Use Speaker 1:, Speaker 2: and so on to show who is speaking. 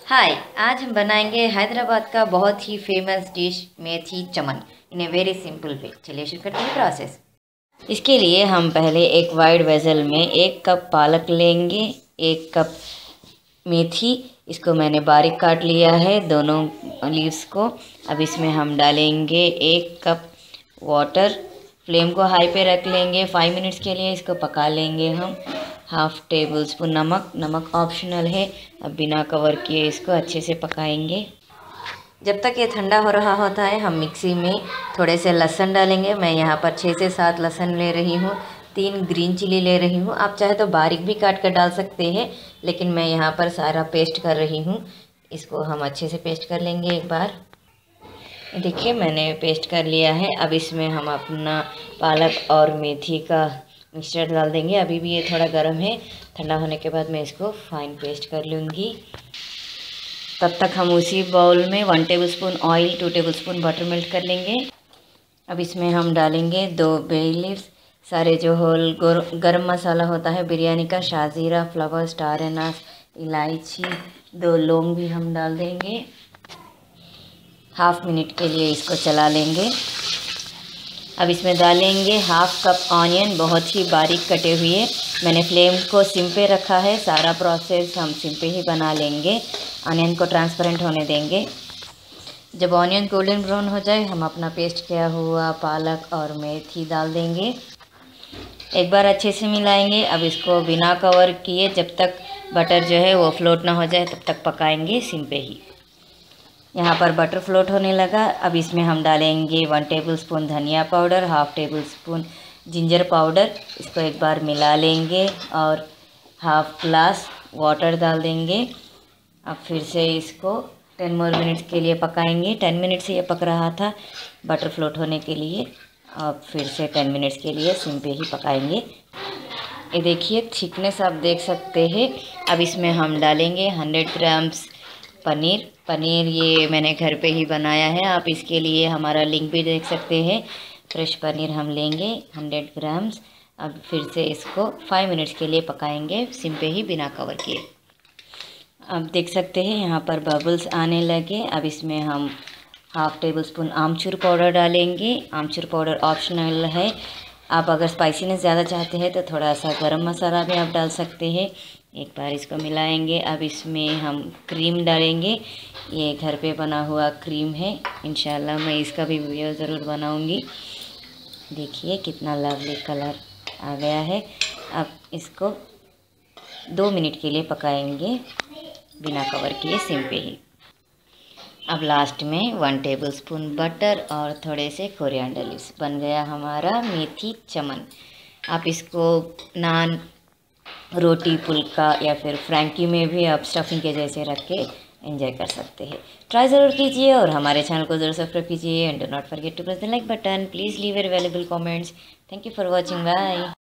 Speaker 1: हाय। आज हम बनाएंगे हैदराबाद का बहुत ही famous dish methi chaman in a very simple way. चलिए शुरू करते हैं प्रोसेस। इसके लिए हम पहले एक वाइड वेसल में 1 कप पालक लेंगे, 1 कप मेथी। इसको मैंने बारीक काट लिया है, दोनों लीव्स को। अब इसमें हम डालेंगे 1 कप वाटर। फ्लेम को हाई पे रख लेंगे। 5 मिनट्स के लिए इसको पका लेंगे हम। हाफ टेबल स्पून नमक, नमक ऑप्शनल है। अब बिना कवर किए इसको अच्छे से पकाएंगे। जब तक ये ठंडा हो रहा होता है हम मिक्सी में थोड़े से लहसुन डालेंगे। मैं यहाँ पर 6 से 7 लहसुन ले रही हूँ, 3 ग्रीन चिली ले रही हूँ। आप चाहे तो बारीक भी काट कर डाल सकते हैं, लेकिन मैं यहाँ पर सारा पेस्ट कर रही हूँ। इसको हम अच्छे से पेस्ट कर लेंगे एक बार। देखिए मैंने पेस्ट कर लिया है। अब इसमें हम अपना पालक और मेथी का मिक्सचर डाल देंगे। अभी भी ये थोड़ा गर्म है, ठंडा होने के बाद मैं इसको फाइन पेस्ट कर लूँगी। तब तक हम उसी बाउल में 1 tablespoon oil, 2 tablespoon butter melt कर लेंगे। अब इसमें हम डालेंगे 2 बे लीव्स, सारे जो होल गरम मसाला होता है बिरयानी का, शाजीरा, फ्लावर, स्टार एनास, इलायची, 2 लौंग भी हम डाल देंगे। हाफ मिनट के लिए इसको चला लेंगे। अब इसमें डालेंगे 1/2 कप ऑनियन, बहुत ही बारीक कटे हुए। मैंने फ्लेम को सिम पे रखा है। सारा प्रोसेस हम सिम पे ही बना लेंगे। ऑनियन को ट्रांसपेरेंट होने देंगे। जब ऑनियन गोल्डन ब्राउन हो जाए हम अपना पेस्ट किया हुआ पालक और मेथी डाल देंगे। एक बार अच्छे से मिलाएंगे। अब इसको बिना कवर किए जब तक बटर जो है वो फ्लोट ना हो जाए तब तक पकाएंगे सिम पे ही। यहाँ पर बटर फ्लोट होने लगा। अब इसमें हम डालेंगे 1 टेबल स्पून धनिया powder, half tablespoon ginger powder. इसको एक बार मिला लेंगे और हाफ ग्लास वाटर डाल देंगे। अब फिर से इसको 10 मोर मिनट्स के लिए पकाएंगे। 10 मिनट से ये पक रहा था बटर फ्लोट होने के लिए। अब फिर से 10 मिनट्स के लिए सिम पे ही पकाएंगे। ये देखिए थिकनेस आप देख सकते हैं। अब इसमें हम डालेंगे 100 ग्राम्स पनीर ये मैंने घर पे ही बनाया है। आप इसके लिए हमारा लिंक भी देख सकते हैं। फ्रेश पनीर हम लेंगे 100 ग्राम्स। अब फिर से इसको 5 मिनट्स के लिए पकाएंगे सिम पे ही बिना कवर किए। अब देख सकते हैं यहाँ पर बबल्स आने लगे। अब इसमें हम हाफ टेबल स्पून आमचूर पाउडर डालेंगे। आमचूर पाउडर ऑप्शनल है। आप अगर स्पाइसीनेस ज़्यादा चाहते हैं तो थोड़ा सा गरम मसाला भी आप डाल सकते हैं। एक बार इसको मिलाएंगे। अब इसमें हम क्रीम डालेंगे। ये घर पे बना हुआ क्रीम है। इंशाल्लाह मैं इसका भी वीडियो ज़रूर बनाऊंगी। देखिए कितना लवली कलर आ गया है। अब इसको 2 मिनट के लिए पकाएंगे बिना कवर किए सिम पे ही। अब लास्ट में 1 टेबल स्पून बटर और थोड़े से कोरिएंडर लीव्स। बन गया हमारा मेथी चमन। आप इसको नान, रोटी, फुल्का या फिर फ्रैंकी में भी आप स्टफिंग के जैसे रख के एंजॉय कर सकते हैं। ट्राई ज़रूर कीजिए और हमारे चैनल को ज़रूर सब्सक्राइब कीजिए। And do not forget to press the like button. Please leave your valuable comments. Thank you for watching. Bye.